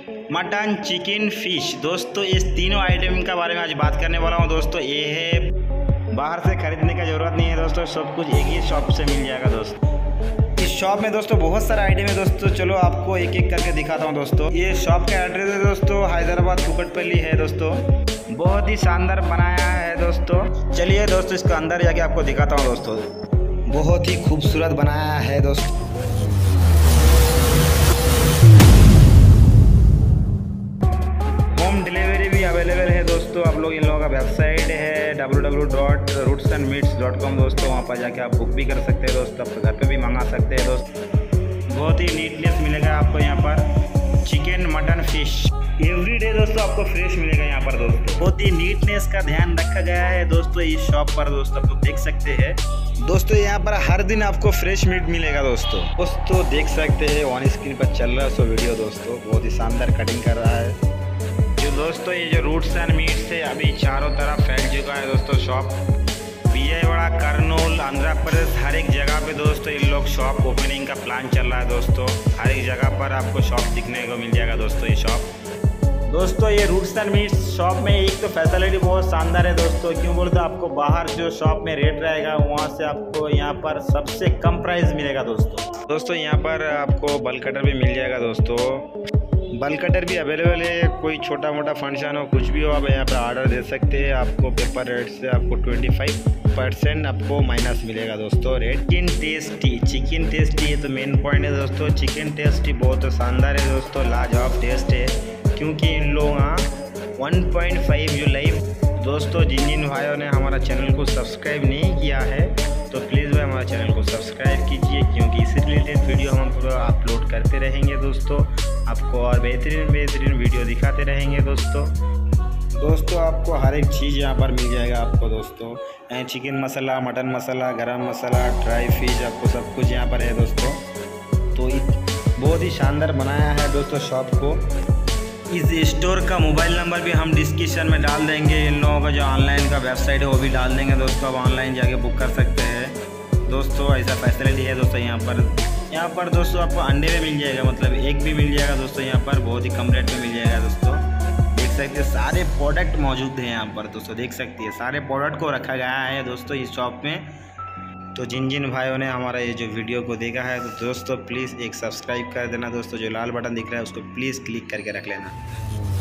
Mutton, chicken, fish. दोस्तों इस तीनों आइटम के बारे में आज बात करने वाला हूँ। दोस्तों ये है, बाहर से खरीदने का ज़रूरत नहीं है दोस्तों, सब कुछ एक ही शॉप से मिल जाएगा दोस्तों। इस शॉप में दोस्तों बहुत सारा आइटम है दोस्तों, चलो आपको एक एक करके दिखाता हूँ दोस्तों। ये शॉप का एड्रेस है दोस्तों, हैदराबाद कुकटपल्ली है दोस्तों। बहुत ही शानदार बनाया है दोस्तों। चलिए दोस्तों इसका अंदर जाके आपको दिखाता हूँ दोस्तों। बहुत ही खूबसूरत बनाया है दोस्तों। होम डिलीवरी भी अवेलेबल है दोस्तों। आप लोग इन लोगों का वेबसाइट है www.rootsandmeats.com दोस्तों, वहाँ पर जाके आप बुक भी कर सकते हैं दोस्तों, आप घर पे भी मंगा सकते हैं दोस्तों। बहुत ही नीटनेस मिलेगा आपको यहाँ पर। चिकन, मटन, फिश एवरीडे दोस्तों आपको फ्रेश मिलेगा यहाँ पर दोस्तों। बहुत ही नीटनेस का ध्यान रखा गया है दोस्तों इस शॉप पर दोस्तों, आप लोग देख सकते हैं दोस्तों। यहाँ पर हर दिन आपको फ्रेश मीट मिलेगा दोस्तों देख सकते हैं ऑन स्क्रीन पर चल रहा है सो वीडियो दोस्तों। बहुत ही शानदार कटिंग कर रहा है जो दोस्तों। ये जो रूट्स एंड मीट्स है अभी चारों तरफ फैल चुका है दोस्तों शॉप। विजयवाड़ा, कर्नूल, आंध्र प्रदेश, हर एक जगह पे दोस्तों इन लोग शॉप ओपनिंग का प्लान चल रहा है दोस्तों। हर एक जगह पर आपको शॉप दिखने को मिल जाएगा दोस्तों ये शॉप। दोस्तों ये रूट्स एंड मीट्स शॉप में एक तो फैसिलिटी बहुत शानदार है दोस्तों। क्यों बोलते हैं, आपको बाहर जो शॉप में रेट रहेगा वहाँ से आपको यहाँ पर सबसे कम प्राइस मिलेगा दोस्तों। यहाँ पर आपको बल्क कटर भी मिल जाएगा दोस्तों। बल्क कटर भी अवेलेबल है। कोई छोटा मोटा फंक्शन हो, कुछ भी हो, आप यहाँ पर ऑर्डर दे सकते हैं। आपको पेपर रेट से आपको 25% आपको माइनस मिलेगा दोस्तों रेट। चिकन टेस्टी ये तो मेन पॉइंट है दोस्तों। चिकन टेस्टी बहुत शानदार है दोस्तों, लाजवाब टेस्ट है। क्योंकि इन लोग 1.5 जो लाइव दोस्तों, जिन भाइयों ने हमारा चैनल को सब्सक्राइब नहीं किया है तो प्लीज़ भाई हमारे चैनल को सब्सक्राइब कीजिए, क्योंकि इसी रिलेटेड वीडियो हम अपलोड करते रहेंगे दोस्तों। आपको और बेहतरीन वीडियो दिखाते रहेंगे दोस्तों। आपको हर एक चीज़ यहाँ पर मिल जाएगा आपको दोस्तों। चिकन मसाला, मटन मसाला, गरम मसाला, ड्राई फिश, आपको सब कुछ यहाँ पर है दोस्तों। तो बहुत ही शानदार बनाया है दोस्तों शॉप को। इस स्टोर का मोबाइल नंबर भी हम डिस्क्रिप्शन में डाल देंगे। इन लोगों का जो ऑनलाइन का वेबसाइट है वो भी डाल देंगे दोस्तों, आप ऑनलाइन जाके बुक कर सकते हैं दोस्तों। ऐसा फैसिलिटी है दोस्तों यहाँ पर दोस्तों। आपको अंडे में मिल जाएगा, मतलब एग भी मिल जाएगा दोस्तों यहाँ पर, बहुत ही कम रेट में मिल जाएगा दोस्तों। देख सकते हैं सारे प्रोडक्ट मौजूद हैं यहाँ पर दोस्तों, देख सकते हैं सारे प्रोडक्ट को रखा गया है दोस्तों इस शॉप में। तो जिन भाइयों ने हमारा ये जो वीडियो को देखा है तो दोस्तों प्लीज़ एक सब्सक्राइब कर देना दोस्तों। जो लाल बटन दिख रहा है उसको प्लीज़ क्लिक करके रख लेना।